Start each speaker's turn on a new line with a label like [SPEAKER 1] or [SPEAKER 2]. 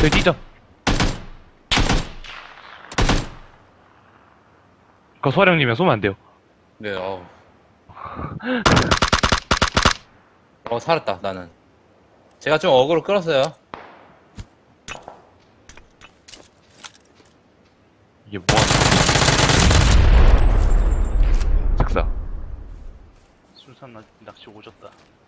[SPEAKER 1] 저기 뛰죠. 그 소령님이 쏘면 안 돼요.
[SPEAKER 2] 네, 살았다, 나는. 제가 좀 어그로 끌었어요.
[SPEAKER 1] 이게 뭐야? 작사.
[SPEAKER 3] 술산 낚시 오졌다.